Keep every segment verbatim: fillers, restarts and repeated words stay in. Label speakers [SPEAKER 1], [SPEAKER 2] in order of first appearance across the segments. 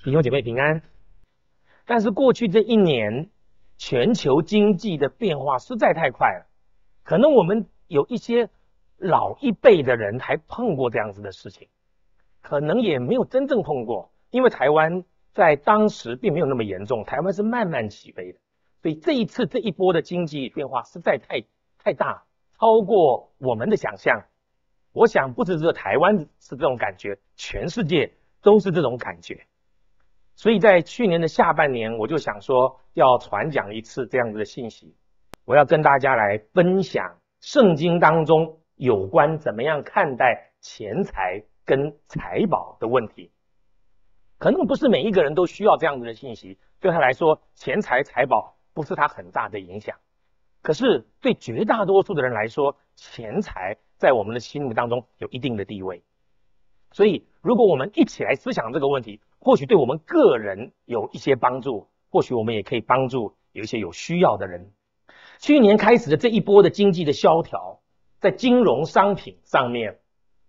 [SPEAKER 1] 弟兄姐妹平安。但是过去这一年，全球经济的变化实在太快了，可能我们有一些老一辈的人还碰过这样子的事情，可能也没有真正碰过，因为台湾在当时并没有那么严重，台湾是慢慢起飞的，所以这一次这一波的经济变化实在太太大，超过我们的想象。我想不只是台湾是这种感觉，全世界都是这种感觉。所以在去年的下半年，我就想说要传讲一次这样子的信息，我要跟大家来分享圣经当中有关怎么样看待钱财跟财宝的问题。可能不是每一个人都需要这样子的信息，对他来说钱财财宝不是他很大的影响，可是对绝大多数的人来说，钱财在我们的心目当中有一定的地位。所以如果我们一起来思想这个问题，或许对我们个人有一些帮助，或许我们也可以帮助有一些有需要的人。去年开始的这一波的经济的萧条，在金融商品上面，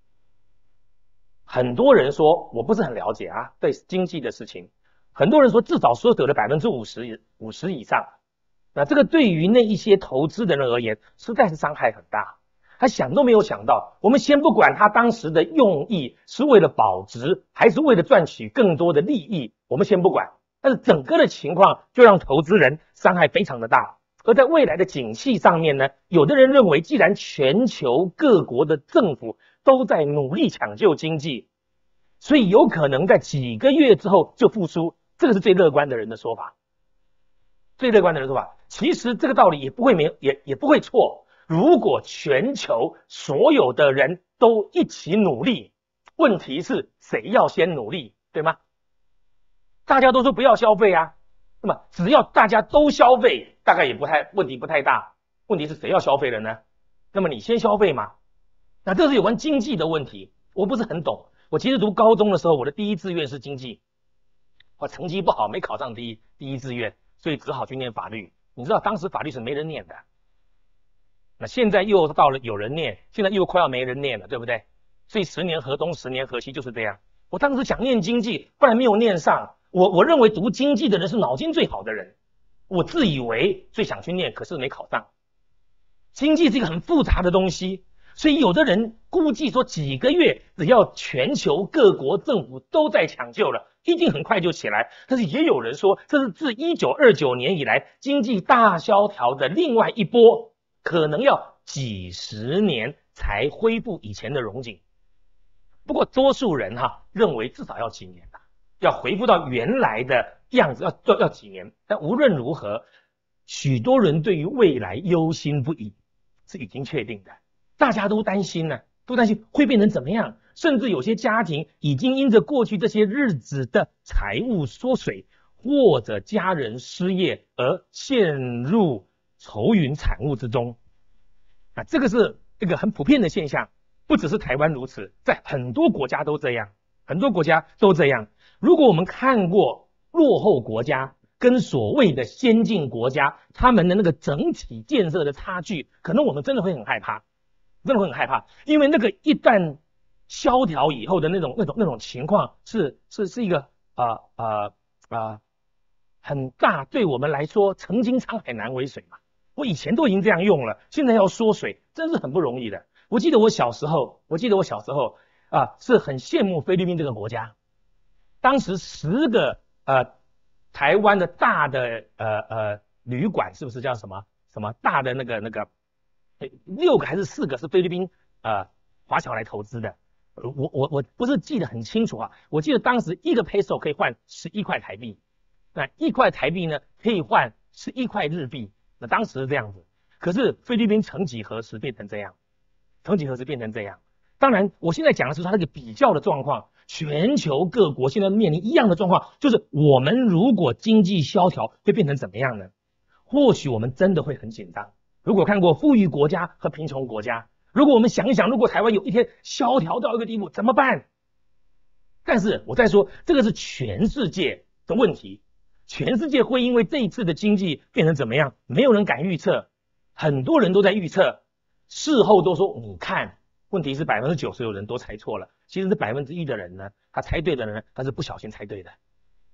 [SPEAKER 1] 很多人说我不是很了解啊，对经济的事情，很多人说至少缩水了 百分之五十 五十以上，那这个对于那一些投资的人而言实在是伤害很大。他想都没有想到，我们先不管他当时的用意是为了保值还是为了赚取更多的利益，我们先不管，但是整个的情况就让投资人伤害非常的大。而在未来的景气上面呢，有的人认为既然全球各国的政府都在努力抢救经济，所以有可能在几个月之后就复苏，这个是最乐观的人的说法。最乐观的人的说法，其实这个道理也不会没也也不会错。如果全球所有的人都一起努力，问题是谁要先努力，对吗？大家都说不要消费啊，那么只要大家都消费，大概也不太问题不太大。问题是谁要消费了呢？那么你先消费嘛。那这是有关经济的问题，我不是很懂。我其实读高中的时候，我的第一志愿是经济，我成绩不好，没考上第一第一志愿，所以只好去念法律。你知道当时法律是没人念的。那现在又到了有人念，现在又快要没人念了，对不对？所以十年河东十年河西就是这样。我当时想念经济，后来没有念上。我我认为读经济的人是脑筋最好的人，我自以为最想去念，可是没考上。经济是一个很复杂的东西，所以有的人估计说几个月，只要全球各国政府都在抢救了，一定很快就起来。但是也有人说，这是自一九二九年以来经济大萧条的另外一波，可能要几十年才恢复以前的荣景。不过多数人哈认为至少要几年吧，要恢复到原来的样子要要要几年。但无论如何，许多人对于未来忧心不已，是已经确定的。大家都担心呢，都担心会变成怎么样，甚至有些家庭已经因着过去这些日子的财务缩水，或者家人失业而陷入愁云惨雾之中。啊，这个是一个很普遍的现象，不只是台湾如此，在很多国家都这样，很多国家都这样。如果我们看过落后国家跟所谓的先进国家，他们的那个整体建设的差距，可能我们真的会很害怕，真的会很害怕，因为那个一旦萧条以后的那种那种那种情况是是是一个啊啊啊很大，对我们来说曾经沧海难为水嘛。我以前都已经这样用了，现在要缩水，真是很不容易的。我记得我小时候，我记得我小时候啊，是很羡慕菲律宾这个国家。当时十个呃台湾的大的呃呃旅馆，是不是叫什么什么大的那个那个，六个还是四个是菲律宾呃华侨来投资的。我我我不是记得很清楚啊，我记得当时一个 peso 可以换十一块台币，那一块台币呢可以换十一块日币。那当时是这样子，可是菲律宾曾几何时变成这样，曾几何时变成这样。当然我现在讲的是它那个比较的状况，全球各国现在面临一样的状况，就是我们如果经济萧条会变成怎么样呢？或许我们真的会很紧张。如果看过富裕国家和贫穷国家，如果我们想一想，如果台湾有一天萧条到一个地步怎么办？但是我再说，这个是全世界的问题，全世界会因为这一次的经济变成怎么样，没有人敢预测，很多人都在预测，事后都说你看，问题是 百分之九十 的人都猜错了，其实是 百分之一 的人呢，他猜对的人他是不小心猜对的。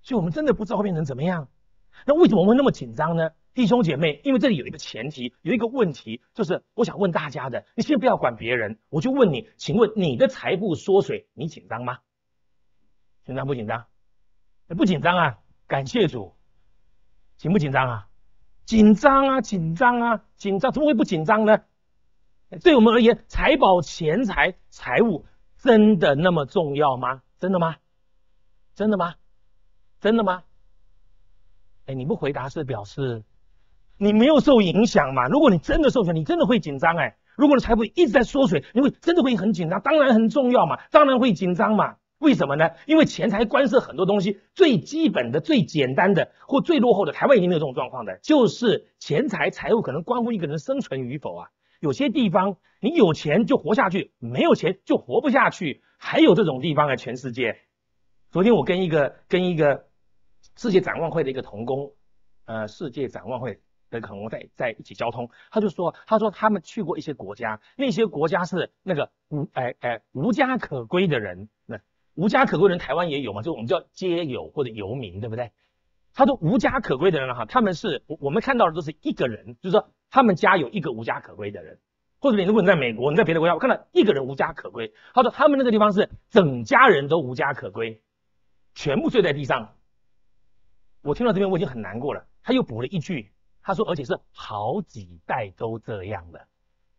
[SPEAKER 1] 所以我们真的不知道会变成怎么样。那为什么我们会那么紧张呢？弟兄姐妹，因为这里有一个前提，有一个问题，就是我想问大家的，你先不要管别人，我就问你，请问你的财富缩水，你紧张吗？紧张不紧张？不紧张啊，感谢主。紧不紧张啊？紧张啊，紧张啊，紧张，怎么会不紧张呢？对我们而言，财宝、钱财、财物真的那么重要吗？真的吗？真的吗？真的吗？哎，你不回答是表示你没有受影响嘛？如果你真的受影响，你真的会紧张哎。如果你财富一直在缩水，你会真的会很紧张，当然很重要嘛，当然会紧张嘛。为什么呢？因为钱财关涉很多东西，最基本的、最简单的或最落后的，台湾已经没有这种状况的，就是钱财财物可能关乎一个人生存与否啊。有些地方你有钱就活下去，没有钱就活不下去，还有这种地方啊，全世界。昨天我跟一个跟一个世界展望会的一个同工，呃，世界展望会的同工在在一起交通，他就说，他说他们去过一些国家，那些国家是那个无哎哎无家可归的人，那无家可归的人台湾也有嘛，就我们叫街友或者游民，对不对？他说无家可归的人哈，他们是我我们看到的都是一个人，就是说他们家有一个无家可归的人，或者你如果你在美国，你在别的国家，我看到一个人无家可归，他说他们那个地方是整家人都无家可归，全部睡在地上。我听到这边我已经很难过了，他又补了一句，他说而且是好几代都这样的。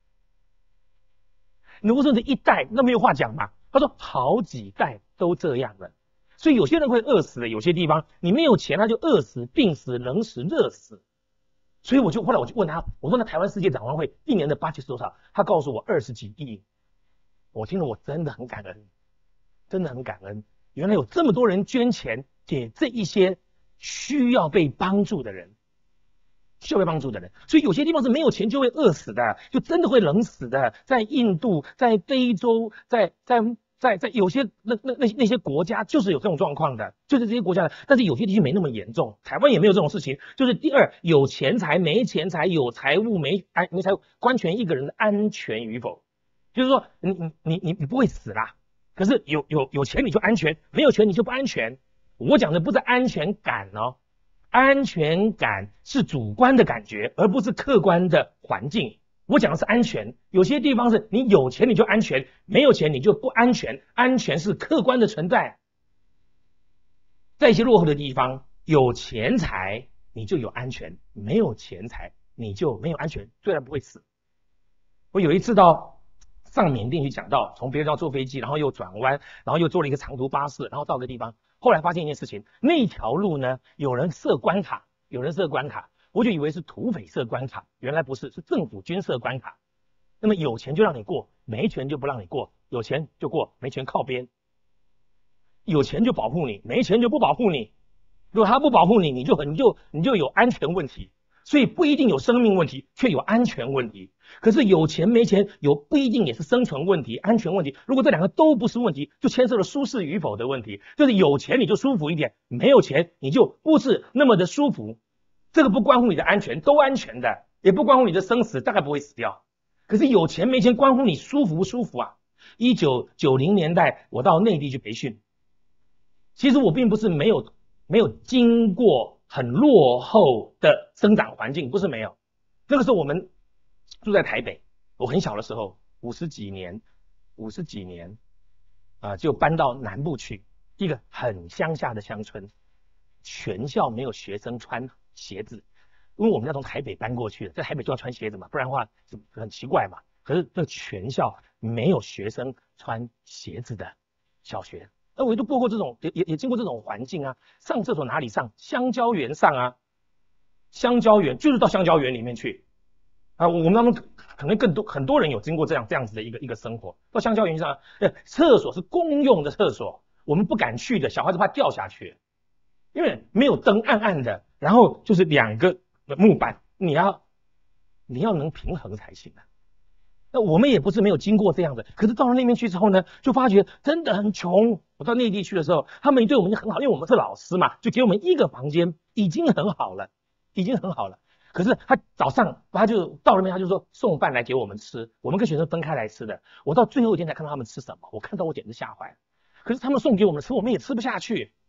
[SPEAKER 1] 如果说是一代，那没有话讲嘛。他说好几代都这样了，所以有些人会饿死的，有些地方你没有钱他就饿死、病死、冷死、热死。所以我就后来我就问他，我说那台湾世界展望会一年的 budget 是多少？他告诉我二十几亿。我听了我真的很感恩，真的很感恩，原来有这么多人捐钱给这一些需要被帮助的人，需要被帮助的人。所以有些地方是没有钱就会饿死的，就真的会冷死的。在印度，在非洲，在在在在有些那那那那些国家就是有这种状况的，就是这些国家的。但是有些地区没那么严重，台湾也没有这种事情。就是第二，有钱财没钱财，有财物没安没财物，关权一个人的安全与否。就是说，你你你你你不会死啦，可是有有有钱你就安全，没有钱你就不安全。我讲的不是安全感哦。安全感是主观的感觉，而不是客观的环境。我讲的是安全，有些地方是你有钱你就安全，没有钱你就不安全，安全是客观的存在。在一些落后的地方，有钱财你就有安全，没有钱财你就没有安全，虽然不会死。我有一次到上缅甸去讲道，从别的地方坐飞机，然后又转弯，然后又坐了一个长途巴士，然后到个地方。后来发现一件事情，那条路呢，有人设关卡，有人设关卡，我就以为是土匪设关卡，原来不是，是政府军设关卡。那么有钱就让你过，没钱就不让你过，有钱就过，没钱靠边。有钱就保护你，没钱就不保护你。如果他不保护你，你就你就你就有安全问题。所以不一定有生命问题，却有安全问题。可是有钱没钱有不一定也是生存问题、安全问题。如果这两个都不是问题，就牵涉了舒适与否的问题。就是有钱你就舒服一点，没有钱你就不是那么的舒服。这个不关乎你的安全，都安全的，也不关乎你的生死，大概不会死掉。可是有钱没钱关乎你舒服不舒服啊。一九九零年代我到内地去培训，其实我并不是没有没有经过很落后的生长环境，不是没有。那个时候我们住在台北，我很小的时候，五十几年，五十几年啊、呃，就搬到南部去，一个很乡下的乡村，全校没有学生穿鞋子，因为我们要从台北搬过去的，在台北就要穿鞋子嘛，不然的话很奇怪嘛。可是这全校没有学生穿鞋子的小学。那我都过过这种，也也也经过这种环境啊。上厕所哪里上？香蕉园上啊，香蕉园就是到香蕉园里面去啊。我们当中可能更多很多人有经过这样这样子的一个一个生活，到香蕉园上，呃，厕所是公用的厕所，我们不敢去的，小孩子怕掉下去，因为没有灯，暗暗的，然后就是两个木板，你要你要能平衡才行啊。那我们也不是没有经过这样的，可是到了那边去之后呢，就发觉真的很穷。我到内地去的时候，他们对我们很好，因为我们是老师嘛，就给我们一个房间，已经很好了，已经很好了。可是他早上他就到了那边，他就说送饭来给我们吃，我们跟学生分开来吃的。我到最后一天才看到他们吃什么，我看到我简直吓坏了。可是他们送给我们吃，我们也吃不下去。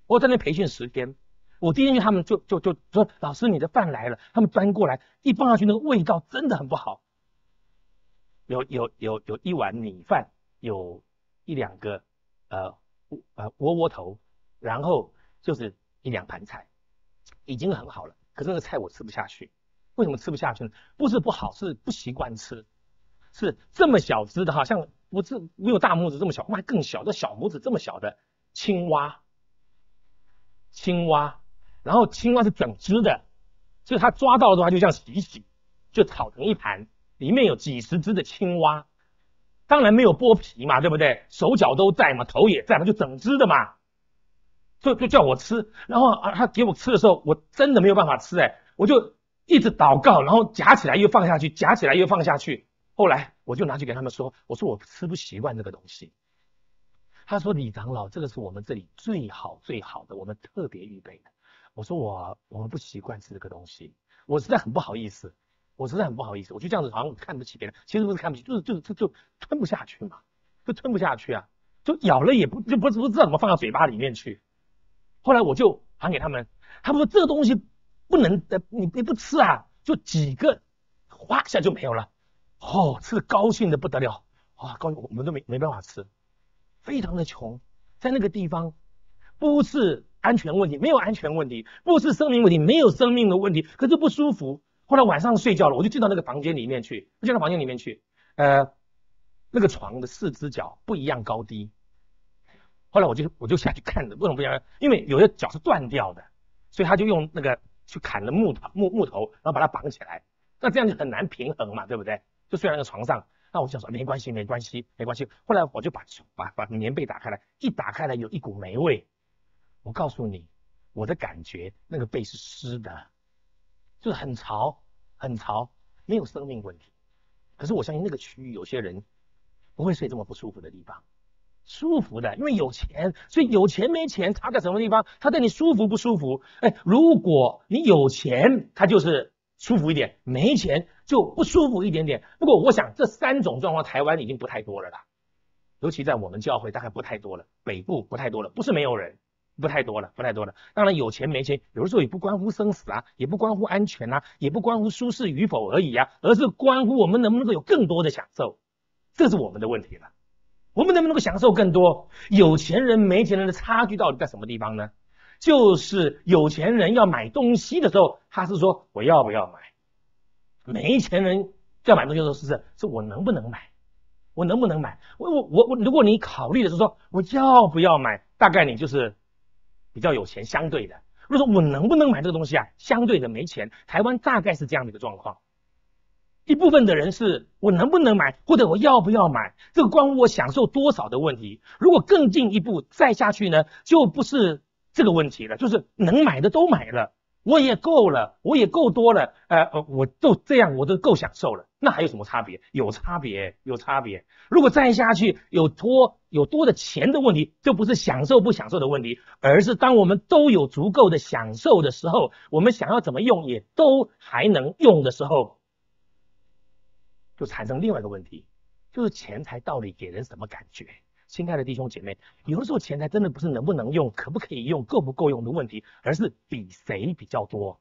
[SPEAKER 1] 我在那培训十天，我第一天去他们就就就说老师你的饭来了，他们端过来一放下去那个味道真的很不好，有有有有一碗米饭，有一两个呃呃窝窝头，然后就是一两盘菜，已经很好了。可是那个菜我吃不下去，为什么吃不下去呢？不是不好，是不习惯吃。是这么小只的，好像不是没有大拇指这么小，还更小的小拇指这么小的青蛙，青蛙，然后青蛙是整只的，所以它抓到的话就这样洗一洗，就炒成一盘，里面有几十只的青蛙，当然没有剥皮嘛，对不对？手脚都在嘛，头也在嘛，就整只的嘛，就就叫我吃，然后啊他给我吃的时候，我真的没有办法吃哎，我就一直祷告，然后夹起来又放下去，夹起来又放下去。后来我就拿去给他们说，我说我吃不习惯这个东西。他说李长老，这个是我们这里最好最好的，我们特别预备的。我说我我们不习惯吃这个东西，我实在很不好意思，我实在很不好意思，我就这样子好像看不起别人，其实不是看不起，就是就是就就吞不下去嘛，就吞不下去啊，就咬了也不就不不知道怎么放到嘴巴里面去。后来我就还给他们，他们说这个东西不能的，你你不吃啊，就几个哗一下就没有了。哦，吃的高兴的不得了啊！高兴我们都没没办法吃，非常的穷，在那个地方不是安全问题，没有安全问题，不是生命问题，没有生命的问题，可是不舒服。后来晚上睡觉了，我就进到那个房间里面去，我进到房间里面去，呃，那个床的四只脚不一样高低。后来我就我就下去看的，为什么不一样？因为有的脚是断掉的，所以他就用那个去砍了木头木木头，然后把它绑起来，那这样就很难平衡嘛，对不对？就睡在那个床上，那我就想说没关系，没关系，没关系。后来我就把把把棉被打开来，一打开来有一股霉味。我告诉你，我的感觉那个被是湿的，就是很潮，很潮，没有生命问题。可是我相信那个区域有些人不会睡这么不舒服的地方，舒服的，因为有钱，所以有钱没钱差在什么地方？他对你舒服不舒服？哎，如果你有钱，他就是舒服一点，没钱就不舒服一点点。不过我想这三种状况台湾已经不太多了啦，尤其在我们教会大概不太多了，北部不太多了，不是没有人，不太多了，不太多了。当然有钱没钱，有的时候也不关乎生死啊，也不关乎安全啊，也不关乎舒适与否而已啊，而是关乎我们能不能够有更多的享受，这是我们的问题了。我们能不能够享受更多？有钱人没钱人的差距到底在什么地方呢？就是有钱人要买东西的时候，他是说我要不要买；没钱人要买东西的时候是是是我能不能买，我能不能买？我我我我，如果你考虑的是说我要不要买，大概你就是比较有钱相对的。如果说我能不能买这个东西啊，相对的没钱。台湾大概是这样的一个状况。一部分的人是我能不能买，或者我要不要买，这个关乎我享受多少的问题。如果更进一步再下去呢，就不是这个问题了，就是能买的都买了，我也够了，我也够多了，呃，我都这样，我都够享受了，那还有什么差别？有差别，有差别。如果再下去有多有多的钱的问题，就不是享受不享受的问题，而是当我们都有足够的享受的时候，我们想要怎么用也都还能用的时候，就产生另外一个问题，就是钱财到底给人什么感觉？亲爱的弟兄姐妹，有的时候钱财真的不是能不能用、可不可以用、够不够用的问题，而是比谁比较多。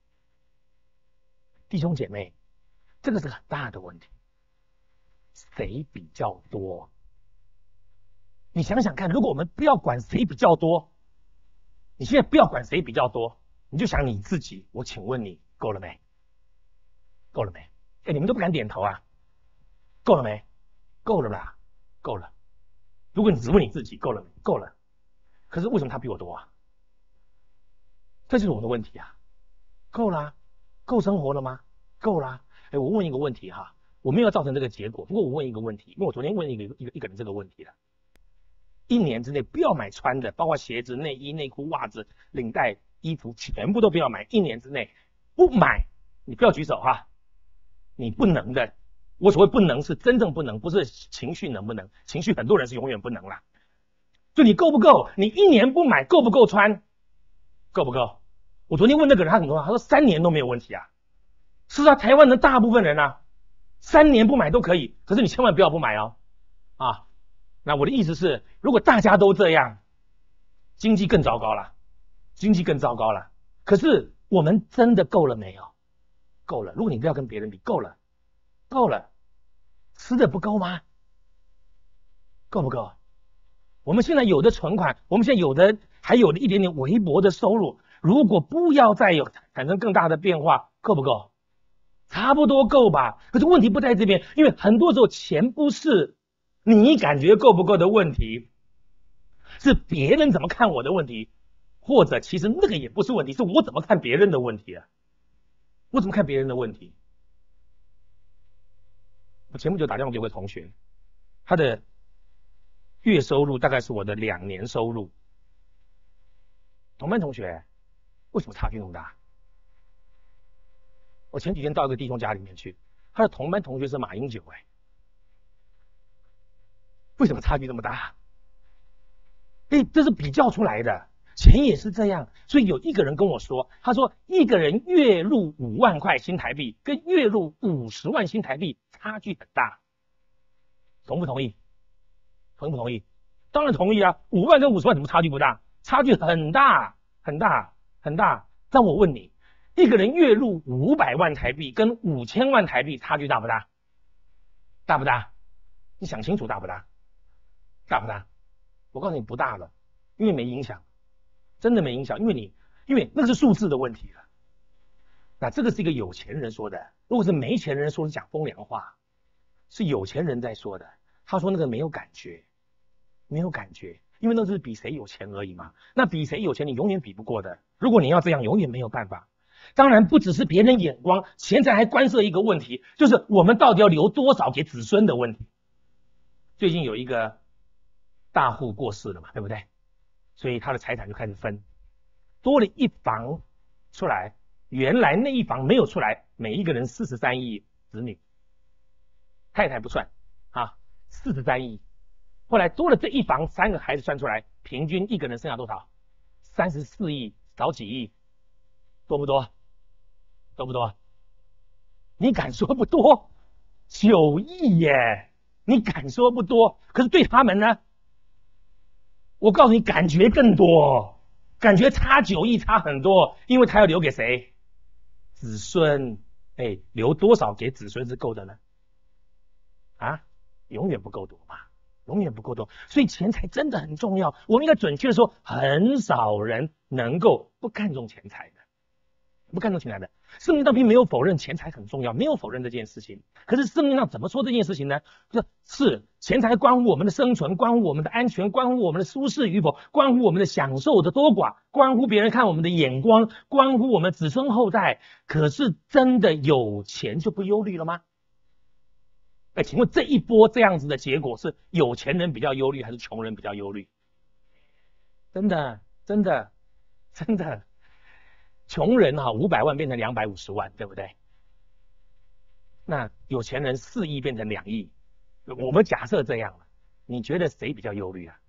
[SPEAKER 1] 弟兄姐妹，这个是很大的问题，谁比较多？你想想看，如果我们不要管谁比较多，你现在不要管谁比较多，你就想你自己。我请问你，够了没？够了没？哎，你们都不敢点头啊，够了没？够了吧？够了。如果你只问你自己够了没？够了。可是为什么他比我多啊？这就是我的问题啊。够啦，够生活了吗？够啦。哎，我问一个问题哈，我没有造成这个结果，不过我问一个问题，因为我昨天问一个一个一个人这个问题了。一年之内不要买穿的，包括鞋子、内衣、内裤、袜子、领带、衣服，全部都不要买。一年之内不买，你不要举手哈。你不能的，我所谓不能是真正不能，不是情绪能不能，情绪很多人是永远不能啦。就你够不够？你一年不买够不够穿？够不够？我昨天问那个人，他怎么说？他说三年都没有问题啊。是啊，台湾的大部分人啊，三年不买都可以，可是你千万不要不买哦。啊，那我的意思是，如果大家都这样， 经济更糟糕了，经济更糟糕了。可是我们真的够了没有？够了。如果你不要跟别人比，够了，够了。吃的不够吗？够不够？我们现在有的存款，我们现在有的还有的一点点微薄的收入，如果不要再有产生更大的变化，够不够？差不多够吧。可是问题不在这边，因为很多时候钱不是你感觉够不够的问题，是别人怎么看我的问题，或者其实那个也不是问题，是我怎么看别人的问题啊？我怎么看别人的问题？我前不久打电话给我个同学，他的月收入大概是我的两年收入。同班同学，为什么差距那么大？我前几天到一个弟兄家里面去，他的同班同学是马英九，哎，为什么差距这么大？哎，这是比较出来的，钱也是这样。所以有一个人跟我说，他说一个人月入五万块新台币跟月入五十万新台币差距很大，同不同意？同不同意？当然同意啊！五万跟五十万怎么差距不大？差距很大，很大，很大。但我问你，一个人月入五百万台币跟五千万台币差距大不大？大不大？你想清楚大不大？大不大？我告诉你不大了，因为没影响，真的没影响，因为你因为那个是数字的问题了。那这个是一个有钱人说的，如果是没钱人说是讲风凉话，是有钱人在说的。他说那个没有感觉，没有感觉，因为那是比谁有钱而已嘛。那比谁有钱你永远比不过的，如果你要这样永远没有办法。当然不只是别人眼光，钱财还关涉一个问题，就是我们到底要留多少给子孙的问题。最近有一个大户过世了嘛，对不对？所以他的财产就开始分，多了一房出来，原来那一房没有出来，每一个人四十三亿子女，太太不算啊，四十三亿。后来多了这一房，三个孩子算出来，平均一个人剩下多少？三十四亿，少几亿？多不多？多不多？你敢说不多？九亿耶！你敢说不多？可是对他们呢？我告诉你，感觉更多，感觉差九亿差很多，因为他要留给谁？子孙。哎，留多少给子孙是够的呢？啊，永远不够多嘛，永远不够多。所以钱财真的很重要。我们应该准确的说，很少人能够不看重钱财的，不看重钱财的。圣经上并没有否认钱财很重要，没有否认这件事情。可是圣经上怎么说这件事情呢？是钱财关乎我们的生存，关乎我们的安全，关乎我们的舒适与否，关乎我们的享受的多寡，关乎别人看我们的眼光，关乎我们子孙后代。可是真的有钱就不忧虑了吗？哎，请问这一波这样子的结果是有钱人比较忧虑，还是穷人比较忧虑？真的，真的，真的。穷人啊，五百万变成两百五十万，对不对？那有钱人四亿变成两亿，我们假设这样了，你觉得谁比较忧虑啊？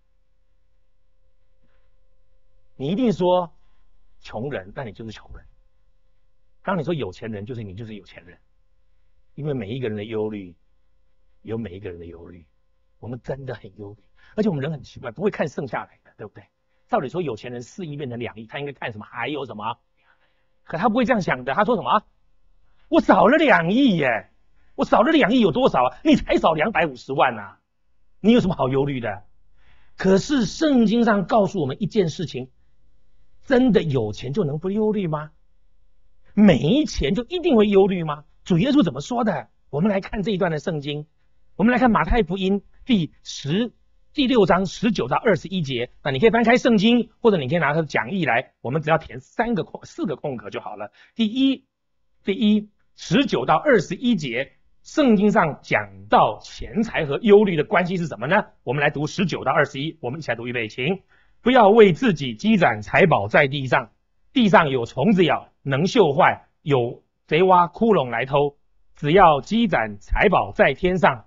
[SPEAKER 1] 你一定说穷人，那你就是穷人。当你说有钱人，就是你就是有钱人，因为每一个人的忧虑有每一个人的忧虑，我们真的很忧虑，而且我们人很奇怪，不会看剩下来的，对不对？照理说有钱人四亿变成两亿，他应该看什么？还有什么？可他不会这样想的，他说什么？我少了两亿耶，我少了两亿有多少啊？你才少两百五十万啊，你有什么好忧虑的？可是圣经上告诉我们一件事情，真的有钱就能不忧虑吗？没钱就一定会忧虑吗？主耶稣怎么说的？我们来看这一段的圣经，我们来看马太福音第十第六章十九到二十一节。那你可以翻开圣经，或者你可以拿它的讲义来，我们只要填三个空四个空格就好了。第一，第一十九到二十一节，圣经上讲到钱财和忧虑的关系是什么呢？我们来读十九到二十一，我们一起来读，预备，请。不要为自己积攒财宝在地上，地上有虫子咬，能锈坏；有贼挖窟窿来偷。只要积攒财宝在天上。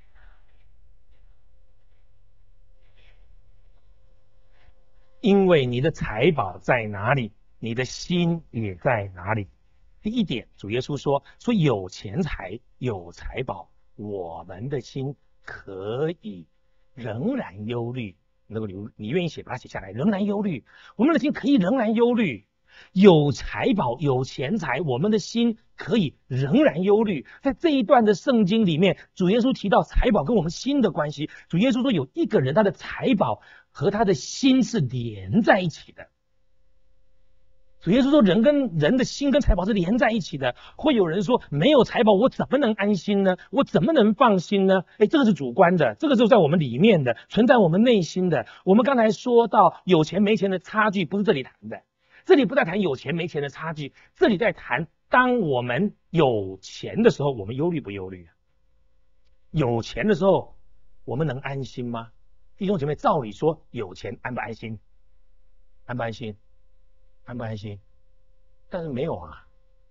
[SPEAKER 1] 因为你的财宝在哪里，你的心也在哪里。第一点，主耶稣说说有钱财有财宝，我们的心可以仍然忧虑， 那个你你愿意写，把它写下来。仍然忧虑，我们的心可以仍然忧虑。有财宝，有钱财，我们的心可以仍然忧虑。在这一段的圣经里面，主耶稣提到财宝跟我们心的关系。主耶稣说，有一个人他的财宝和他的心是连在一起的。主耶稣说，人跟人的心跟财宝是连在一起的。会有人说，没有财宝我怎么能安心呢？我怎么能放心呢？哎，这个是主观的，这个是在我们里面的，存在我们内心的。我们刚才说到有钱没钱的差距，不是这里谈的。这里不在谈有钱没钱的差距，这里在谈当我们有钱的时候，我们忧虑不忧虑啊？有钱的时候，我们能安心吗？弟兄姐妹，照理说有钱安不安心？安不安心？安不安心？但是没有啊，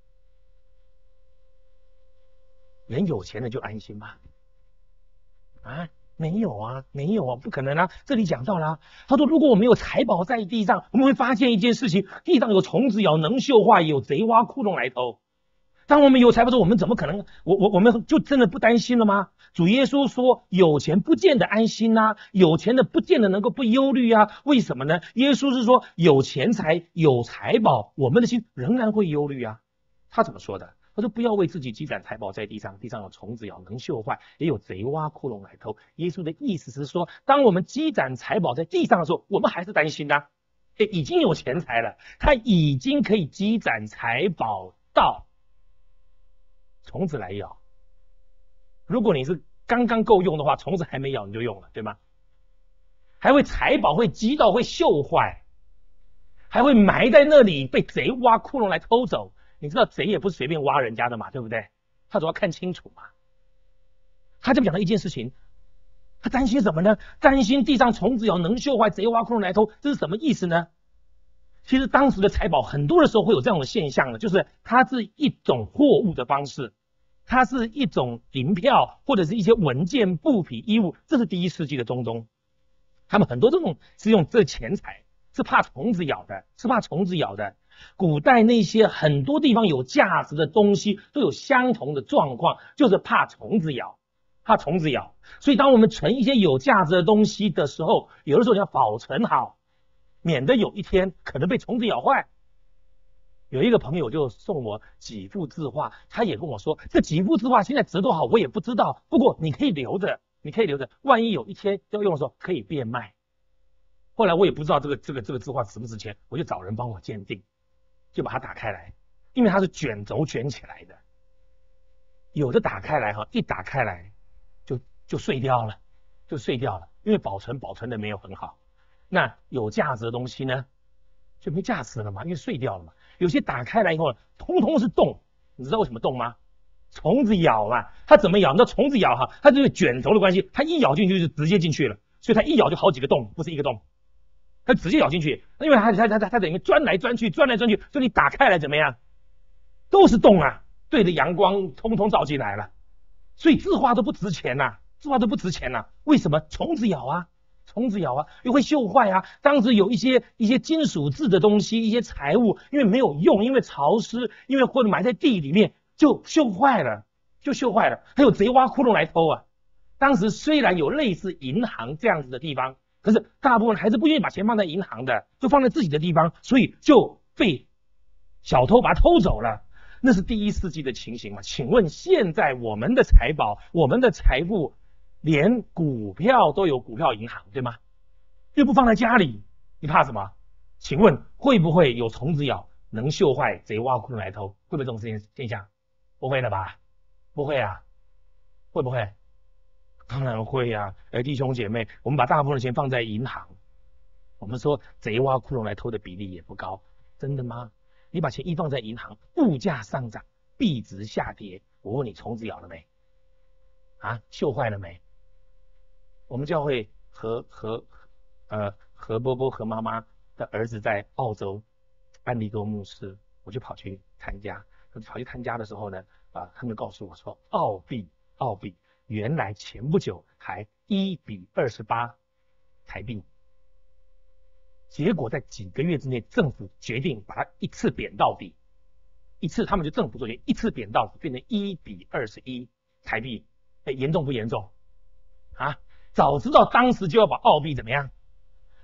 [SPEAKER 1] 人有钱了就安心吗？啊？没有啊，没有啊，不可能啊！这里讲到了、啊，他说，如果我们有财宝在地上，我们会发现一件事情：地上有虫子咬，能嗅化，也有贼挖窟窿来偷。当我们有财宝的时候，我们怎么可能？我我我们就真的不担心了吗？主耶稣说，有钱不见得安心呐、啊，有钱的不见得能够不忧虑啊。为什么呢？耶稣是说，有钱财有财宝，我们的心仍然会忧虑啊。他怎么说的？他说，不要为自己积攒财宝在地上，地上有虫子咬，能嗅坏，也有贼挖窟窿来偷。耶稣的意思是说，当我们积攒财宝在地上的时候，我们还是担心的、啊。已经有钱财了，他已经可以积攒财宝到虫子来咬。如果你是刚刚够用的话，虫子还没咬你就用了，对吗？还会财宝会积到会锈坏，还会埋在那里被贼挖窟窿来偷走。你知道贼也不是随便挖人家的嘛，对不对？他总要看清楚嘛。他这么讲的一件事情，他担心什么呢？担心地上虫子咬，能锈坏，贼挖窟窿来偷，这是什么意思呢？其实当时的财宝很多的时候会有这样的现象的，就是它是一种货物的方式，它是一种银票或者是一些文件、布匹、衣物，这是第一世纪的中东。他们很多这种是用这钱财，是怕虫子咬的，是怕虫子咬的。古代那些很多地方有价值的东西都有相同的状况，就是怕虫子咬，怕虫子咬。所以当我们存一些有价值的东西的时候，有的时候要保存好，免得有一天可能被虫子咬坏。有一个朋友就送我几幅字画，他也跟我说，这几幅字画现在值多少我也不知道，不过你可以留着，你可以留着，万一有一天要用的时候可以变卖。后来我也不知道这个这个这个字画值不值钱，我就找人帮我鉴定，就把它打开来，因为它是卷轴卷起来的，有的打开来哈，一打开来就就碎掉了，就碎掉了，因为保存保存的没有很好。那有价值的东西呢，就没价值了嘛，因为碎掉了嘛。有些打开来以后，通通是洞，你知道为什么洞吗？虫子咬嘛，它怎么咬？那虫子咬哈，它就是卷轴的关系，它一咬进去就直接进去了，所以它一咬就好几个洞，不是一个洞。它直接咬进去，因为它它它它它等于钻来钻去，钻来钻去，所以你打开来怎么样，都是洞啊，对着阳光通通照进来了，所以字画都不值钱呐、啊，字画都不值钱呐、啊。为什么？虫子咬啊，虫子咬啊，又会锈坏啊。当时有一些一些金属制的东西，一些财物，因为没有用，因为潮湿，因为或者埋在地里面，就锈坏了，就锈坏了。还有贼挖窟窿来偷啊。当时虽然有类似银行这样子的地方，可是大部分还是不愿意把钱放在银行的，就放在自己的地方，所以就被小偷把它偷走了。那是第一世纪的情形嘛？请问现在我们的财宝，我们的财富，连股票都有股票银行，对吗？又不放在家里，你怕什么？请问会不会有虫子咬，能锈坏，贼挖窟窿来偷？会不会这种现现象？不会的吧？不会啊？会不会？当然会啊！哎，弟兄姐妹，我们把大部分的钱放在银行，我们说贼挖窟窿来偷的比例也不高，真的吗？你把钱一放在银行，物价上涨，币值下跌，我问你，虫子咬了没？啊，锈坏了没？我们教会何何呃何波波何妈妈的儿子在澳洲安利多牧师，我就跑去参加，跑去参加的时候呢，啊，他们告诉我说，澳币澳币。原来前不久还一比二十八台币，结果在几个月之内，政府决定把它一次贬到底，一次他们就政府做决定，一次贬到底，变成一比二十一台币，哎，严重不严重？啊，早知道当时就要把澳币怎么样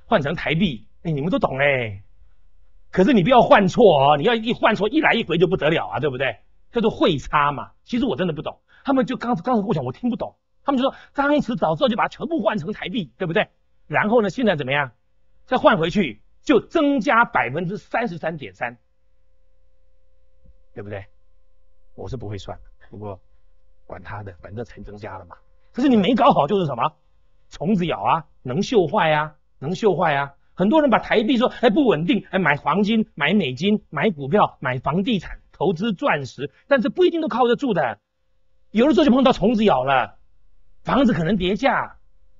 [SPEAKER 1] 换成台币，哎，你们都懂哎。可是你不要换错哦，你要一换错，一来一回就不得了啊，对不对？叫做汇差嘛。其实我真的不懂，他们就刚刚才跟我讲，我听不懂。他们就说当时早知道就把它全部换成台币，对不对？然后呢，现在怎么样？再换回去就增加百分之三十三点三，对不对？我是不会算的，不过管他的，反正钱增加了嘛。可是你没搞好就是什么？虫子咬啊，能锈坏啊，能锈坏啊。很多人把台币说哎不稳定，哎买黄金、买美金、买股票、买房地产、投资钻石，但是不一定都靠得住的。有的时候就碰到虫子咬了，房子可能跌价。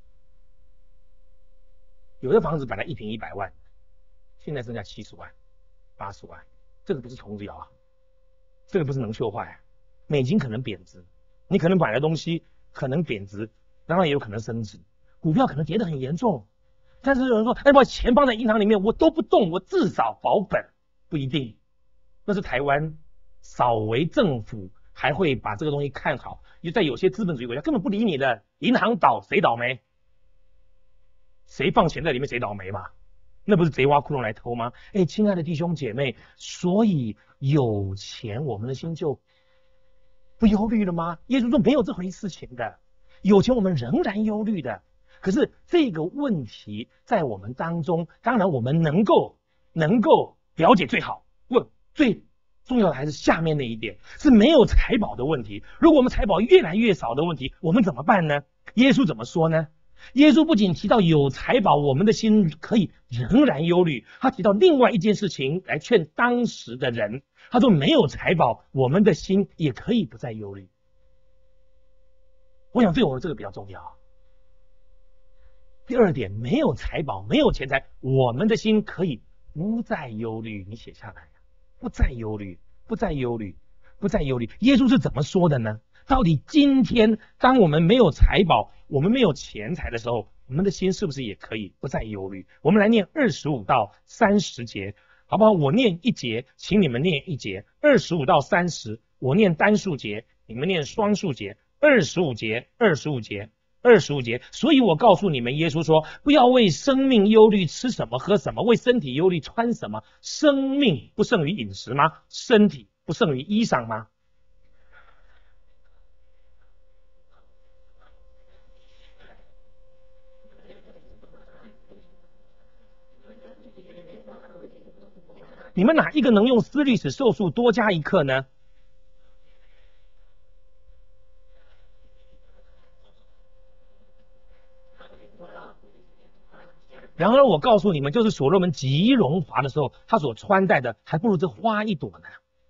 [SPEAKER 1] 有的房子本来一平一百万，现在剩下七十万、八十万，这个不是虫子咬啊，这个不是能锈坏啊。美金可能贬值，你可能买的东西可能贬值，当然也有可能升值。股票可能跌得很严重。但是有人说，哎，把钱放在银行里面，我都不动，我至少保本，不一定。那是台湾少为政府还会把这个东西看好，因为在有些资本主义国家根本不理你的，银行倒谁倒霉？谁放钱在里面谁倒霉嘛？那不是贼挖窟窿来偷吗？哎，亲爱的弟兄姐妹，所以有钱我们的心就不忧虑了吗？耶稣说没有这回事情的，有钱我们仍然忧虑的。可是这个问题在我们当中，当然我们能够能够了解最好。问最重要的还是下面那一点，是没有财宝的问题。如果我们财宝越来越少的问题，我们怎么办呢？耶稣怎么说呢？耶稣不仅提到有财宝，我们的心可以仍然忧虑，他提到另外一件事情来劝当时的人。他说没有财宝，我们的心也可以不再忧虑。我想对我们这个比较重要。第二点，没有财宝，没有钱财，我们的心可以不再忧虑。你写下来，不再忧虑，不再忧虑，不再忧虑。耶稣是怎么说的呢？到底今天当我们没有财宝，我们没有钱财的时候，我们的心是不是也可以不再忧虑？我们来念二十五到三十节，好不好？我念一节，请你们念一节。二十五到三十，我念单数节，你们念双数节。二十五节，二十五节。二十五节，所以我告诉你们，耶稣说，不要为生命忧虑吃什么喝什么，为身体忧虑穿什么。生命不胜于饮食吗？身体不胜于衣裳吗？你们哪一个能用思虑使寿数多加一刻呢？然而我告诉你们，就是所罗门极荣华的时候，他所穿戴的还不如这花一朵呢。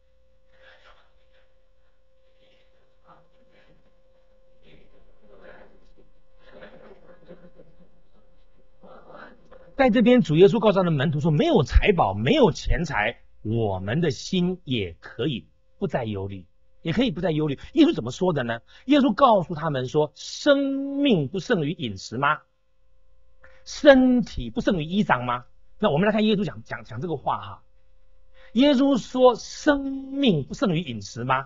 [SPEAKER 1] 在这边主耶稣告诉他的门徒说，没有财宝，没有钱财，我们的心也可以不再忧虑，也可以不再忧虑。耶稣怎么说的呢？耶稣告诉他们说，生命不胜于饮食吗？身体不胜于衣裳吗？那我们来看耶稣讲讲讲这个话哈。耶稣说，生命不胜于饮食吗？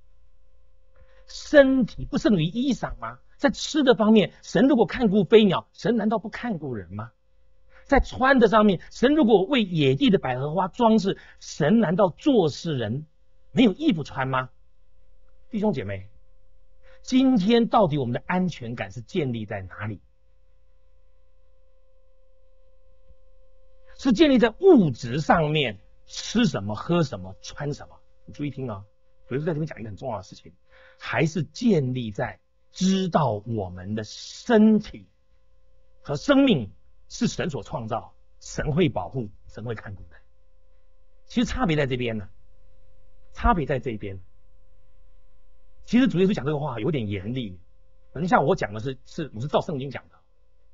[SPEAKER 1] 身体不胜于衣裳吗？在吃的方面，神如果看顾飞鸟，神难道不看顾人吗？在穿的上面，神如果为野地的百合花装饰，神难道做事人没有衣服穿吗？弟兄姐妹，今天到底我们的安全感是建立在哪里？是建立在物质上面，吃什么喝什么穿什么。你注意听啊，所以在这边讲一个很重要的事情，还是建立在知道我们的身体和生命是神所创造，神会保护，神会看顾的。其实差别在这边呢，差别在这边。其实主耶稣讲这个话有点严厉，反正像我讲的是是我是照圣经讲的。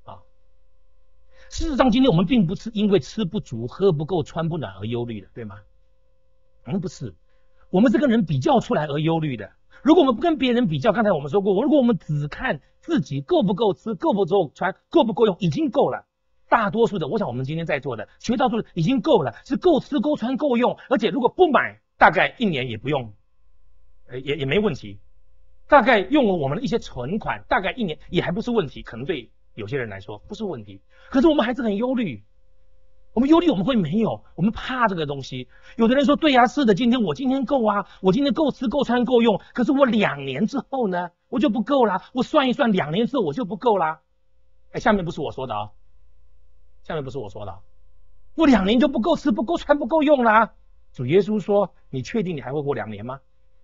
[SPEAKER 1] 事实上，今天我们并不是因为吃不足、喝不够、穿不暖而忧虑的，对吗？我们不是，我们是跟人比较出来而忧虑的。如果我们不跟别人比较，刚才我们说过，如果我们只看自己够不够吃、够不够穿、够不够用，已经够了。大多数的，我想我们今天在座的，绝大多数已经够了，是够吃、够穿、够用，而且如果不买，大概一年也不用，呃，也也没问题。大概用了我们的一些存款，大概一年也还不是问题，可能对有些人来说不是问题，可是我们还是很忧虑。我们忧虑我们会没有，我们怕这个东西。有的人说对呀、啊，是的，今天我今天够啊，我今天够吃够穿够用，可是我两年之后呢，我就不够啦。我算一算，两年之后我就不够啦。哎，下面不是我说的啊、哦，下面不是我说的、哦，我两年就不够吃不够穿不够用啦。主耶稣说，你确定你还会活两年吗？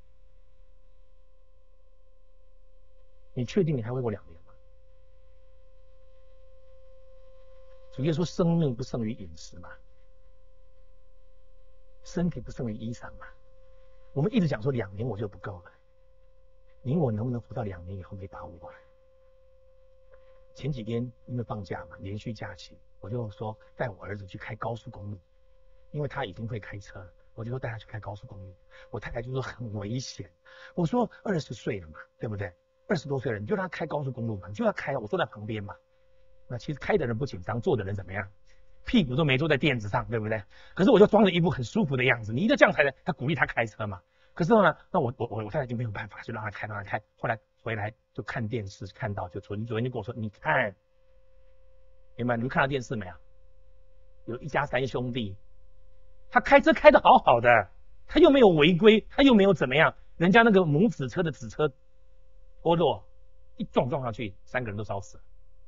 [SPEAKER 1] 你确定你还会活两年吗？主耶稣说，生命不胜于饮食嘛，身体不胜于衣裳嘛。我们一直讲说两年我就不够了，你我能不能活到两年以后没把握？前几天因为放假嘛，连续假期，我就说带我儿子去开高速公路，因为他已经会开车了，我就说带他去开高速公路。我太太就说很危险，我说二十岁了嘛，对不对？二十多岁了，你就让他开高速公路嘛，你就要开，我坐在旁边嘛。那其实开的人不紧张，坐的人怎么样？屁股都没坐在垫子上，对不对？可是我就装着一副很舒服的样子，你一定要这样才他鼓励他开车嘛。可是呢，那我我我我太太就没有办法，就让他开让他开。后来回来就看电视，看到就昨天昨天就跟我说，你看，明白？你们看到电视没有？有一家三兄弟，他开车开得好好的，他又没有违规，他又没有怎么样，人家那个母子车的子车脱落，一撞撞上去，三个人都烧死了。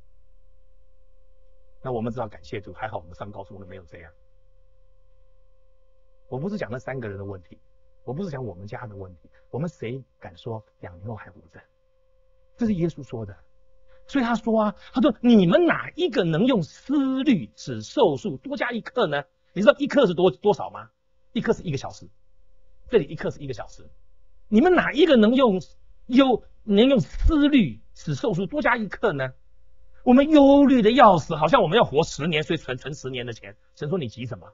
[SPEAKER 1] 那我们只好感谢主，还好我们上高速公路没有这样。我不是讲那三个人的问题，我不是讲我们家的问题，我们谁敢说两年后还活着？这是耶稣说的。所以他说啊，他说你们哪一个能用思虑使寿数多加一刻呢？你知道一刻是多多少吗？一刻是一个小时，这里一刻是一个小时。你们哪一个能用忧能用思虑使寿数多加一刻呢？我们忧虑的要死，好像我们要活十年，所以存存十年的钱。神说你急什么？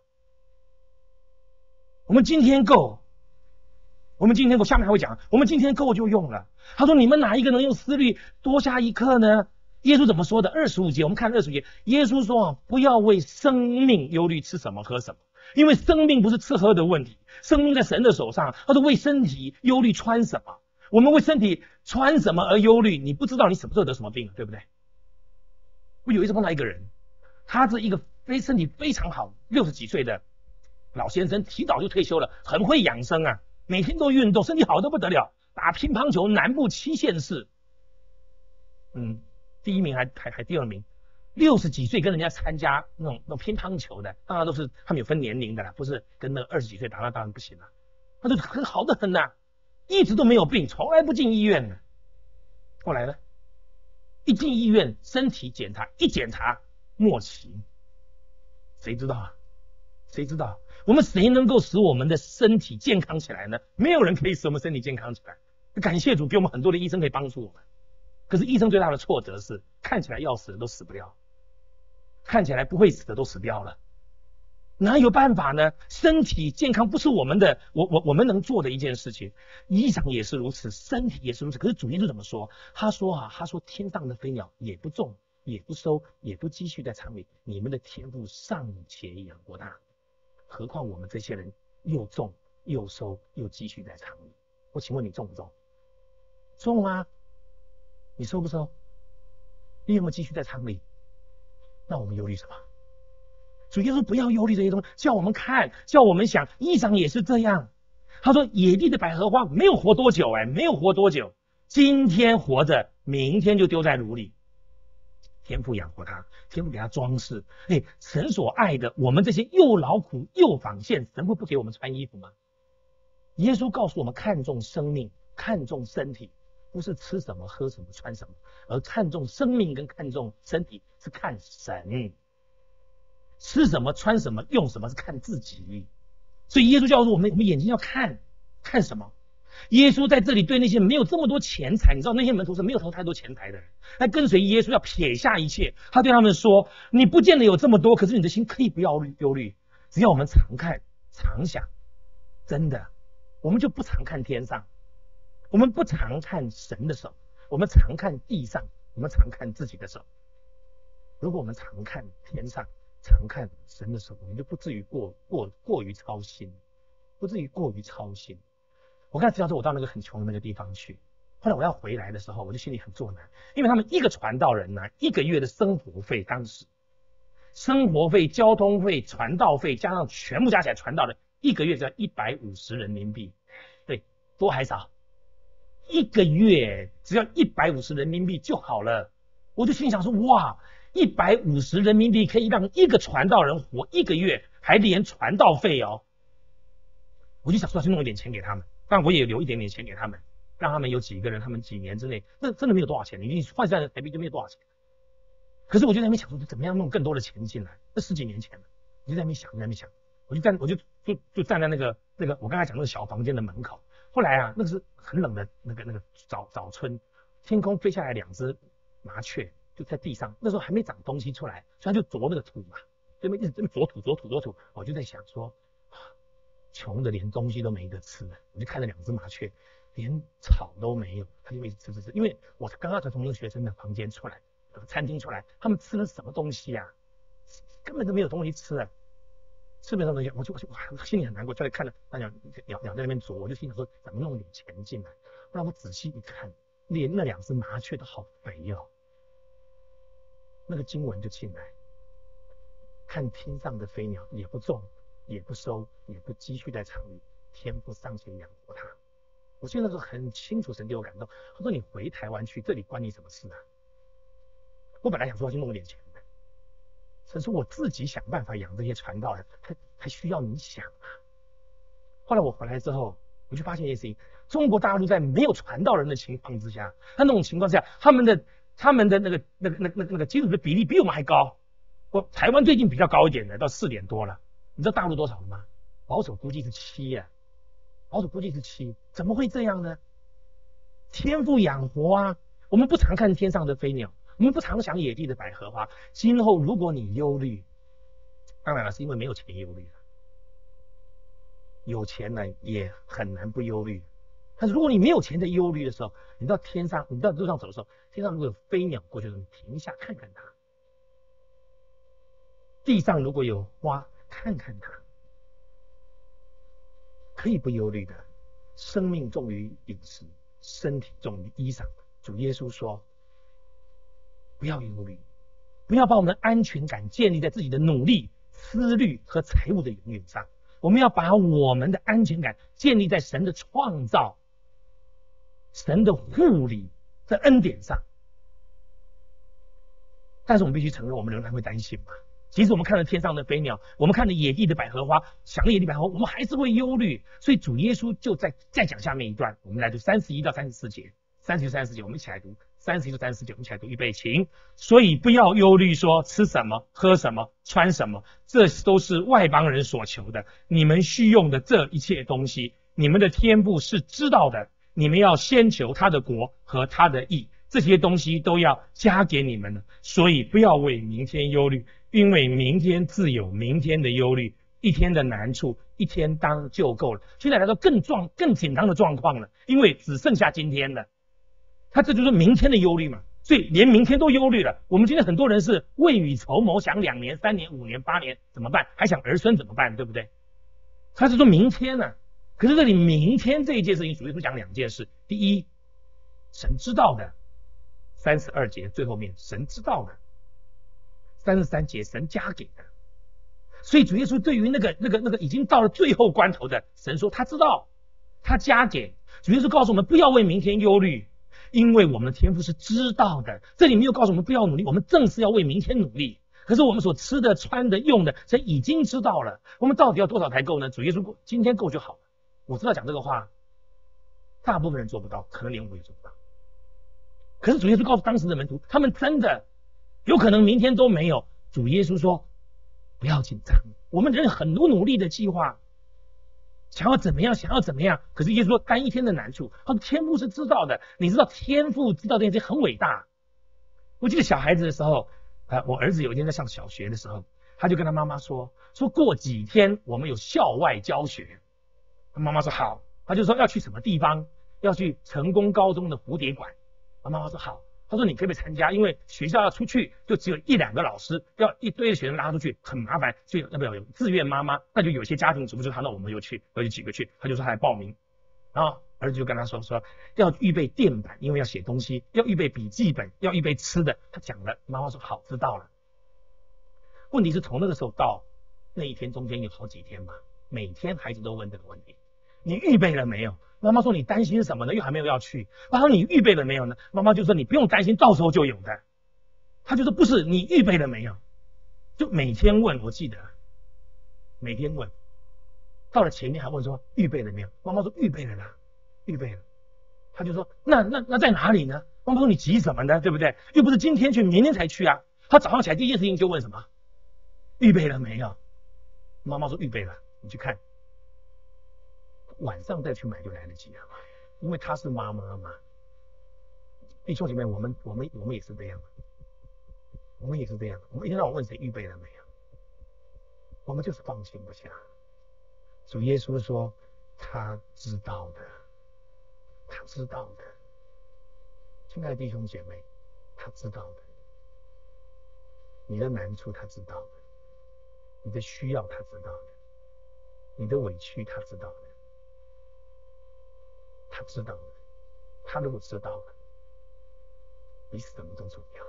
[SPEAKER 1] 我们今天够，我们今天够，下面还会讲，我们今天够就用了。他说你们哪一个能用思虑多加一刻呢？耶稣怎么说的？二十五节，我们看二十五节，耶稣说啊，不要为生命忧虑吃什么喝什么，因为生命不是吃喝的问题，生命在神的手上。他说为身体忧虑穿什么，我们为身体穿什么而忧虑，你不知道你什么时候得什么病，对不对？我有一次碰到一个人，他是一个非身体非常好，六十几岁的老先生，提早就退休了，很会养生啊，每天都运动，身体好得不得了，打乒乓球南部七县市，嗯，第一名还还还第二名，六十几岁跟人家参加那种那种乒乓球的，当然都是他们有分年龄的啦，不是跟那二十几岁打那当然不行了，他就很好的很呐、啊，一直都没有病，从来不进医院的。后来呢？一进医院，身体检查，一检查末期，谁知道啊？谁知道？我们谁能够使我们的身体健康起来呢？没有人可以使我们身体健康起来。感谢主，给我们很多的医生可以帮助我们。可是医生最大的挫折是，看起来要死的都死不了，看起来不会死的都死掉了。哪有办法呢？身体健康不是我们的，我我我们能做的一件事情。衣裳也是如此，身体也是如此。可是主耶稣怎么说？他说啊，他说天上的飞鸟也不种，也不收，也不积蓄在仓里，你们的天父尚且养活它，何况我们这些人又种又收又积蓄在仓里？我请问你种不种？种啊！你收不收？你有没有积蓄在仓里？那我们忧虑什么？主耶稣不要忧虑这些东西，叫我们看，叫我们想，衣裳也是这样。他说野地的百合花没有活多久，哎，没有活多久，今天活着，明天就丢在炉里。天父养活他，天父给他装饰。哎，神所爱的，我们这些又劳苦又纺线，神会不给我们穿衣服吗？耶稣告诉我们，看重生命，看重身体，不是吃什么喝什么穿什么，而看重生命跟看重身体是看神。吃什么穿什么用什么是看自己，所以耶稣教说我们我们眼睛要看看什么。耶稣在这里对那些没有这么多钱财，你知道那些门徒是没有太多钱财的人，他跟随耶稣要撇下一切。他对他们说，你不见得有这么多，可是你的心可以不要忧虑，只要我们常看常想。真的，我们就不常看天上，我们不常看神的手，我们常看地上，我们常看自己的手。如果我们常看天上常看神的手，我们就不至于过过过于操心，不至于过于操心。我刚才提到说，我到那个很穷的那个地方去， 后来我要回来的时候，我就心里很作难，因为他们一个传道人呢，一个月的生活费，当时生活费、交通费、传道费加上全部加起来，传道的一个月只要一百五十人民币，对，多还少？一个月只要一百五十人民币就好了。我就心想说，哇，一百五十人民币可以让一个传道人活一个月，还连传道费哦。我就想说要去弄一点钱给他们，但我也留一点点钱给他们，让他们有几个人，他们几年之内，那真的没有多少钱，你换算台币就没有多少钱。可是我就在那边想说，怎么样弄更多的钱进来？这十几年前了，我就在那边想，在那边想，我就站，我就就就站在那个那个我刚才讲那个小房间的门口。后来啊，那个是很冷的那个那个早早春，天空飞下来两只麻雀，就在地上，那时候还没长东西出来，所以它就啄那个土嘛，这边一直这边啄土啄土啄土。我就在想说，穷的连东西都没得吃了，我就看着两只麻雀，连草都没有，它就一直吃吃吃。因为我刚刚才从那个学生的房间出来，餐厅出来，他们吃了什么东西啊？根本都没有东西吃啊！吃没有东西，我就我就哇，心里很难过，就在看着那鸟鸟鸟在那边啄，我就心想说，怎么弄点钱进来？后来我仔细一看，连那两只麻雀都好肥哦。那个经文就进来，看天上的飞鸟，也不种，也不收，也不积蓄在仓里，天父尚且养活它。我记得那时候很清楚，神给我感动。他说：“你回台湾去，这里关你什么事啊？”我本来想说要去弄点钱的，神说我自己想办法养这些传道人，还还需要你想啊。后来我回来之后，我就发现一件事情：中国大陆在没有传道人的情况之下，他那种情况下，他们的他们的那个那个那个那个基督徒的比例比我们还高。我台湾最近比较高一点的，到四点多了。你知道大陆多少了吗？保守估计是七呀、啊，保守估计是七，怎么会这样呢？天父养活啊！我们不常看天上的飞鸟，我们不常想野地的百合花。今后如果你忧虑，当然了，是因为没有钱忧虑了。有钱呢也很难不忧虑。但是如果你没有钱的忧虑的时候，你到天上，你到路上走的时候，天上如果有飞鸟过去，你停下看看它；地上如果有花，看看它。可以不忧虑的，生命重于饮食，身体重于衣裳。主耶稣说，不要忧虑，不要把我们的安全感建立在自己的努力、思虑和财务的拥有上，我们要把我们的安全感建立在神的创造、神的护理的恩典上。但是我们必须承认，我们仍然会担心嘛。即使我们看了天上的飞鸟，我们看了野地的百合花，想了野地百合花，我们还是会忧虑。所以主耶稣就在再讲下面一段，我们来读三十一到三十四节，三十一到三十四节，我们一起来读三十一到三十四节，我们一起来读，预备，请。所以不要忧虑说吃什么、喝什么、穿什么，这都是外邦人所求的。你们需用的这一切东西，你们的天父是知道的。你们要先求他的国和他的义，这些东西都要加给你们了。所以不要为明天忧虑，因为明天自有明天的忧虑，一天的难处一天当就够了。现在来到更状更紧张的状况了，因为只剩下今天了。他这就是明天的忧虑嘛，所以连明天都忧虑了。我们今天很多人是未雨绸缪，想两年、三年、五年、八年怎么办，还想儿孙怎么办，对不对？他是说明天呢、啊，可是这里明天这一件事情，主耶稣讲两件事。第一，神知道的，三十二节最后面神知道的，三十三节神加给的。所以主耶稣对于那个那个那个已经到了最后关头的，神说他知道，他加给。主耶稣告诉我们不要为明天忧虑，因为我们的天父是知道的。这里没有告诉我们不要努力，我们正是要为明天努力。可是我们所吃的、穿的、用的，神已经知道了。我们到底要多少才够呢？主耶稣今天够就好了。我知道讲这个话，大部分人做不到，可能连我也做不到。可是主耶稣告诉当时的门徒，他们真的有可能明天都没有。主耶稣说不要紧张，我们人很多努力的计划，想要怎么样想要怎么样，可是耶稣说单一天的难处，他说天父是知道的。你知道天父知道这件事很伟大。我记得小孩子的时候，呃，我儿子有一天在上小学的时候，他就跟他妈妈说说过几天我们有校外教学。他妈妈说好，他就说要去什么地方，要去成功高中的蝴蝶馆。他妈妈说好，他说你可不可以参加，因为学校要出去就只有一两个老师，要一堆的学生拉出去很麻烦，所以要不要有自愿妈妈，那就有些家庭主妇就说好，那我们就去，有几个去，他就说他来报名。然后儿子就跟他说说要预备垫板，因为要写东西，要预备笔记本，要预备吃的。他讲了，妈妈说好，知道了。问题是从那个时候到那一天中间有好几天嘛，每天孩子都问这个问题：你预备了没有？妈妈说你担心什么呢？又还没有要去。然后你预备了没有呢？妈妈就说你不用担心，到时候就有的。他就说不是，你预备了没有？就每天问，我记得每天问，到了前天还问说预备了没有？妈妈说预备了啦，预备了。他就说那那那在哪里呢？妈妈说你急什么呢？对不对？又不是今天去，明天才去啊。他早上起来第一件事情就问什么？预备了没有？妈妈说预备了，你去看。晚上再去买就来得及了，因为她是妈妈嘛。弟兄姐妹，我们我们我们也是这样，我们也是这样。我们一天到晚问谁预备了没有，我们就是放心不下。主耶稣说他知道的，他知道的。亲爱的弟兄姐妹，他知道的。你的难处他知道的，你的需要他知道的，你的委屈他知道的。他知道的，他如果知道了，比什么都重要。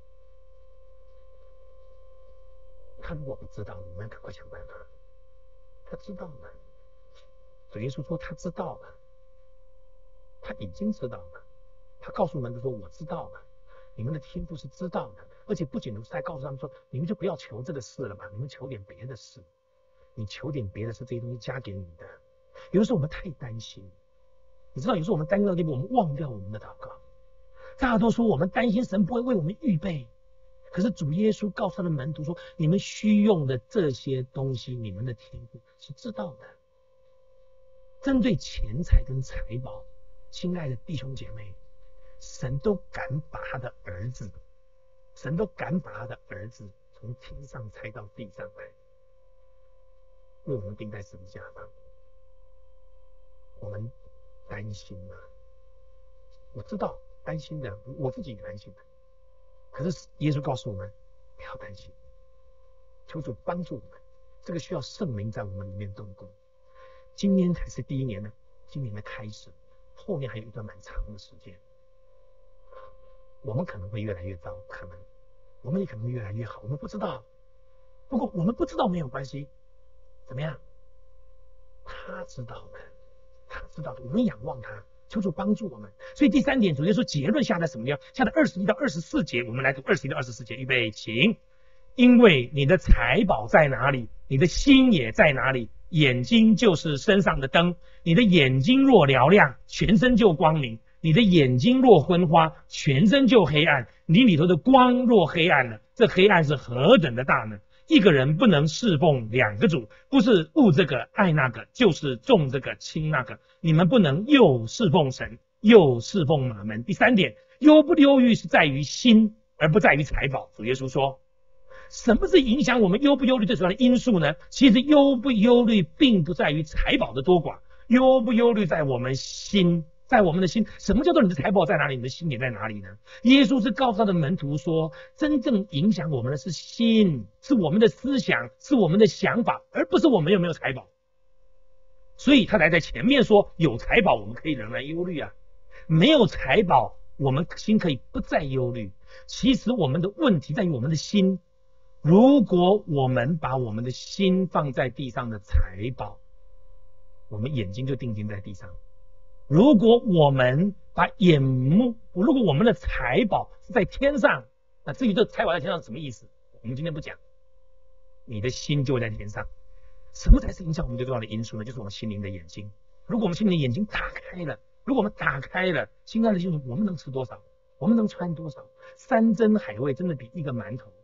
[SPEAKER 1] 他如果不知道，我们赶快想办法。他知道了，主耶稣说他知道了，他已经知道了。他告诉门徒说：“我知道了，你们的天父是知道的，而且不仅如此，还告诉他们说：你们就不要求这个事了吧，你们求点别的事。你求点别的事，这些东西加给你的。有的时候我们太担心。”你知道，有时候我们担心到地步，我们忘掉我们的祷告。大家都说我们担心神不会为我们预备，可是主耶稣告诉他的门徒说：“你们需用的这些东西，你们的天父是知道的。”针对钱财跟财宝，亲爱的弟兄姐妹，神都敢把他的儿子，神都敢把他的儿子从天上拆到地上来，为我们钉在十字架上。我们担心吗？我知道担心的，我自己也担心的。可是耶稣告诉我们不要担心，求主帮助我们。这个需要圣灵在我们里面动工。今年才是第一年的，今年的开始，后面还有一段蛮长的时间。我们可能会越来越糟，可能我们也可能会越来越好，我们不知道。不过我们不知道没有关系，怎么样？他知道的。他知道的，我们仰望他，求主帮助我们。所以第三点，主耶稣结论下在什么地方？下在二十一到二十四节，我们来读二十一到二十四节，预备，请。因为你的财宝在哪里，你的心也在哪里。眼睛就是身上的灯，你的眼睛若嘹亮，全身就光明；你的眼睛若昏花，全身就黑暗。你里头的光若黑暗了，这黑暗是何等的大呢？一个人不能侍奉两个主，不是恶这个爱那个，就是重这个轻那个。你们不能又侍奉神，又侍奉马门。第三点，忧不忧虑是在于心，而不在于财宝。主耶稣说，什么是影响我们忧不忧虑最主要的因素呢？其实忧不忧虑并不在于财宝的多寡，忧不忧虑在我们心。在我们的心，什么叫做你的财宝在哪里，你的心也在哪里呢？耶稣是告诉他的门徒说，真正影响我们的是心，是我们的思想，是我们的想法，而不是我们有没有财宝。所以他才在前面说，有财宝我们可以仍然忧虑啊，没有财宝我们心可以不再忧虑。其实我们的问题在于我们的心，如果我们把我们的心放在地上的财宝，我们眼睛就定睛在地上。如果我们把眼目，如果我们的财宝是在天上，那至于这财宝在天上是什么意思，我们今天不讲。你的心就会在天上。什么才是影响我们最重要的因素呢？就是我们心灵的眼睛。如果我们心灵的眼睛打开了，如果我们打开了，亲爱的弟兄，我们能吃多少？我们能穿多少？山珍海味真的比一个馒头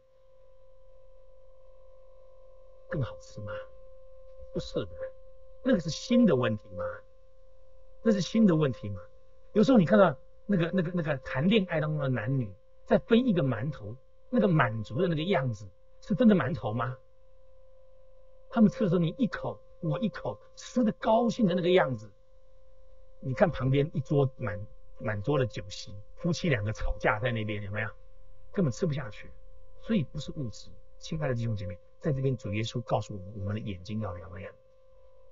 [SPEAKER 1] 更好吃吗？不是的，那个是心的问题吗？那是新的问题嘛？有时候你看到那个、那个、那个谈恋爱当中的男女在分一个馒头，那个满足的那个样子，是真的馒头吗？他们吃的时候，你一口我一口，吃的高兴的那个样子。你看旁边一桌满满桌的酒席，夫妻两个吵架在那边，有没有？根本吃不下去。所以不是物质，亲爱的弟兄姐妹，在这边主耶稣告诉我们，我们的眼睛要嘹亮。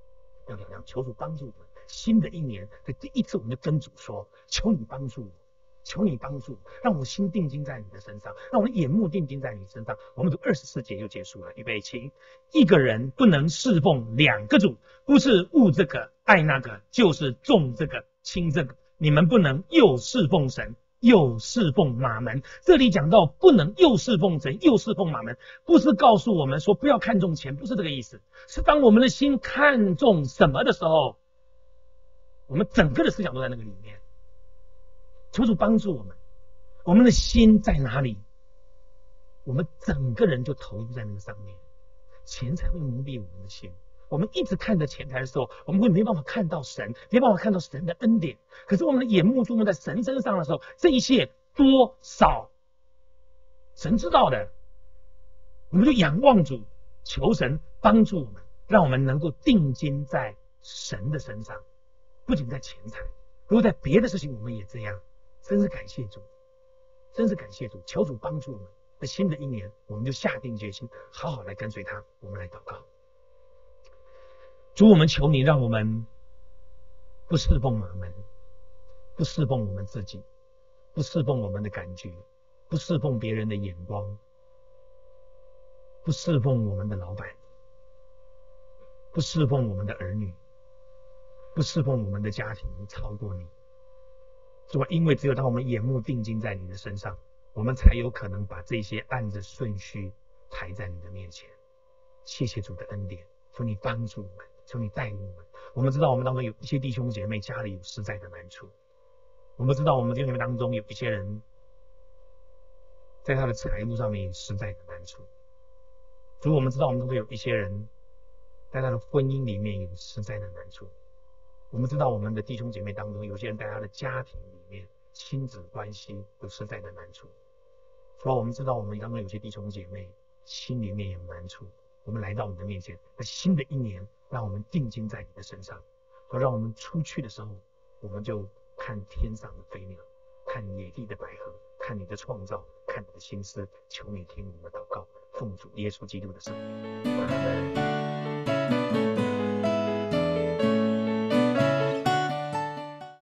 [SPEAKER 1] 要怎样？求主帮助我们。新的一年的第一次，我们就跟主说：求你帮助我，求你帮助我，让我心定睛在你的身上，让我的眼目定睛在你身上。我们读二十四节就结束了。预备起，一个人不能侍奉两个主，不是恶这个爱那个，就是重这个轻这个。你们不能又侍奉神，又侍奉马门。这里讲到不能又侍奉神，又侍奉马门，不是告诉我们说不要看重钱，不是这个意思。是当我们的心看重什么的时候，我们整个的思想都在那个里面。求主帮助我们，我们的心在哪里，我们整个人就投入在那个上面，钱财会蒙蔽我们的心。我们一直看着钱财的时候，我们会没办法看到神，没办法看到神的恩典。可是我们的眼目注目在神身上的时候，这一切多少神知道的，我们就仰望主，求神帮助我们，让我们能够定睛在神的身上，不仅在钱财，如果在别的事情我们也这样。真是感谢主，真是感谢主，求主帮助我们。在新的一年，我们就下定决心，好好来跟随他。我们来祷告。主，我们求你，让我们不侍奉马门，不侍奉我们自己，不侍奉我们的感觉，不侍奉别人的眼光，不侍奉我们的老板，不侍奉我们的儿女，不侍奉我们的家庭超过你。主啊，因为只有当我们眼目定睛在你的身上，我们才有可能把这些按着顺序抬在你的面前。谢谢主的恩典，求你帮助我们，求你带领我们。我们知道我们当中有一些弟兄姐妹家里有实在的难处，我们知道我们弟兄姐妹当中有一些人在他的财务上面有实在的难处。主，我们知道我们当中有一些人在他的婚姻里面有实在的难处。我们知道我们的弟兄姐妹当中有些人在他的家庭里面亲子关系有实在的难处。主啊，我们知道我们当中有些弟兄姐妹心里面有难处，我们来到你的面前，在新的一年让我们定睛在你的身上，说让我们出去的时候我们就看天上的飞鸟，看野地的百合，看你的创造，看你的心思。求你听我们的祷告，奉主耶稣基督的圣名，阿们。